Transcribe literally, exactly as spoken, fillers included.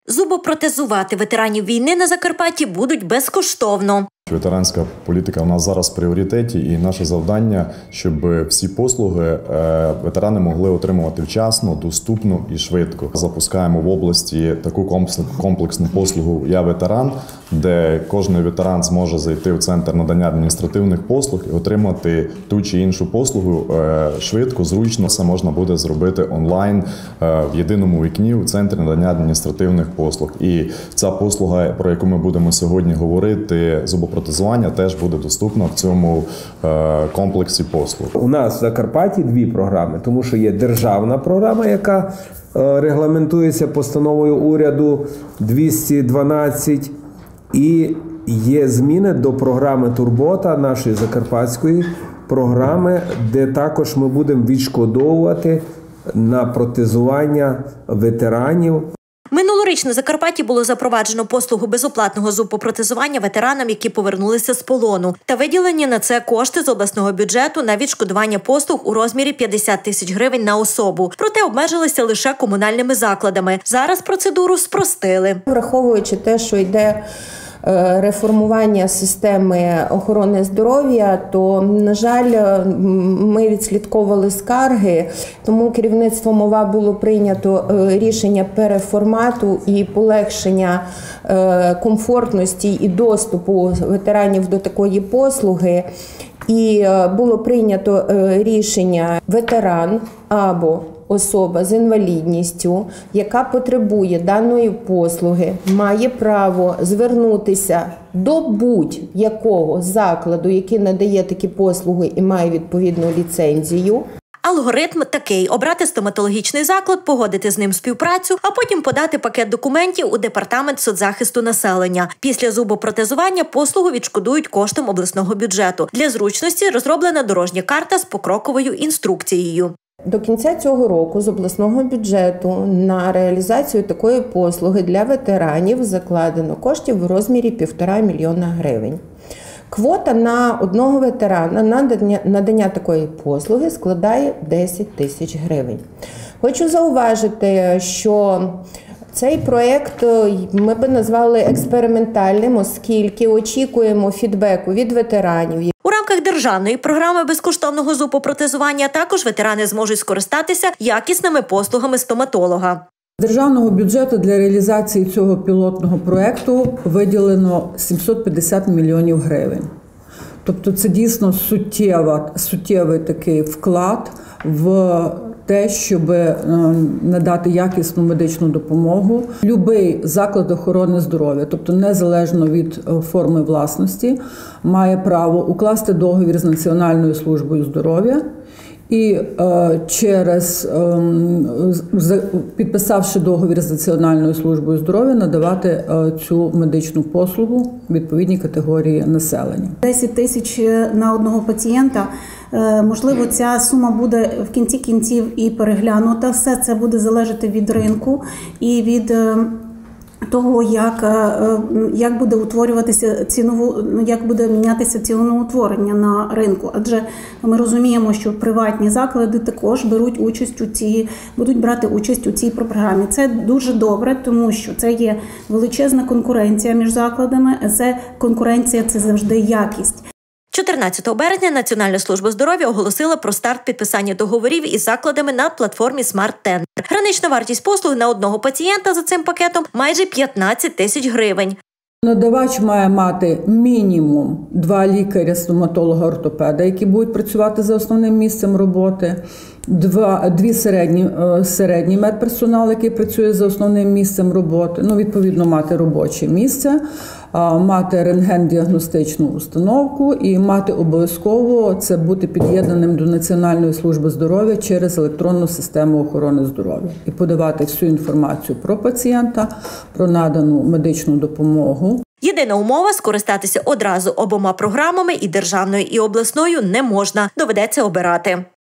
Зубопротезувати ветеранів війни на Закарпатті будуть безкоштовно. Ветеранська політика у нас зараз в пріоритеті, і наше завдання, щоб всі послуги ветерани могли отримувати вчасно, доступно і швидко. Запускаємо в області таку комплексну послугу «Я ветеран», де кожен ветеран зможе зайти в центр надання адміністративних послуг і отримати ту чи іншу послугу швидко, зручно. Це можна буде зробити онлайн в єдиному вікні у центрі надання адміністративних послуг. І ця послуга, про яку ми будемо сьогодні говорити, зубопротезування, теж буде доступна в цьому комплексі послуг. У нас в Закарпатті дві програми, тому що є державна програма, яка регламентується постановою уряду двісті дванадцять, і є зміни до програми «Турбота», нашої закарпатської програми, де також ми будемо відшкодовувати на протезування ветеранів. Минулоріч на Закарпатті було запроваджено послугу безоплатного зубопротезування ветеранам, які повернулися з полону, та виділені на це кошти з обласного бюджету на відшкодування послуг у розмірі п'ятдесят тисяч гривень на особу. Проте обмежилися лише комунальними закладами. Зараз процедуру спростили. Враховуючи те, що йде реформування системи охорони здоров'я, то, на жаль, ми відслідковували скарги, тому керівництвом ОВА було прийнято рішення переформату і полегшення комфортності і доступу ветеранів до такої послуги. І було прийнято рішення: ветеран або особа з інвалідністю, яка потребує даної послуги, має право звернутися до будь-якого закладу, який надає такі послуги і має відповідну ліцензію. Алгоритм такий: обрати стоматологічний заклад, погодити з ним співпрацю, а потім подати пакет документів у департамент соцзахисту населення. Після зубопротезування послугу відшкодують коштом обласного бюджету. Для зручності розроблена дорожня карта з покроковою інструкцією. До кінця цього року з обласного бюджету на реалізацію такої послуги для ветеранів закладено коштів в розмірі півтора мільйона гривень. Квота на одного ветерана на надання, надання такої послуги складає десять тисяч гривень. Хочу зауважити, що цей проєкт ми би назвали експериментальним, оскільки очікуємо фідбеку від ветеранів. У рамках державної програми безкоштовного зубопротезування також ветерани зможуть скористатися якісними послугами стоматолога. З державного бюджету для реалізації цього пілотного проєкту виділено сімсот п'ятдесят мільйонів гривень. Тобто це дійсно суттєва, суттєвий такий вклад в те, щоб надати якісну медичну допомогу. Любий заклад охорони здоров'я, тобто незалежно від форми власності, має право укласти договір з Національною службою здоров'я і е, через, е, підписавши договір з Національною службою здоров'я, надавати е, цю медичну послугу відповідній категорії населення. десять тисяч на одного пацієнта. Е, можливо, ця сума буде в кінці кінців і переглянута. Все це буде залежати від ринку і від е, того, як, як буде утворюватися цінову, як буде мінятися ціноутворення на ринку. Адже ми розуміємо, що приватні заклади також беруть участь у цій, будуть брати участь у цій програмі. Це дуже добре, тому що це є величезна конкуренція між закладами, а це конкуренція – це завжди якість. чотирнадцятого березня Національна служба здоров'я оголосила про старт підписання договорів із закладами на платформі «Смарт-Тендер». Гранична вартість послуг на одного пацієнта за цим пакетом – майже п'ятнадцять тисяч гривень. Надавач має мати мінімум два лікаря, стоматолога, ортопеда, які будуть працювати за основним місцем роботи, два, дві середні, середній медперсонал, який працює за основним місцем роботи, ну, відповідно, мати робоче місце, мати рентген-діагностичну установку і мати обов'язково це бути під'єднаним до Національної служби здоров'я через електронну систему охорони здоров'я і подавати всю інформацію про пацієнта, про надану медичну допомогу. Єдина умова – скористатися одразу обома програмами, і державною, і обласною, не можна. Доведеться обирати.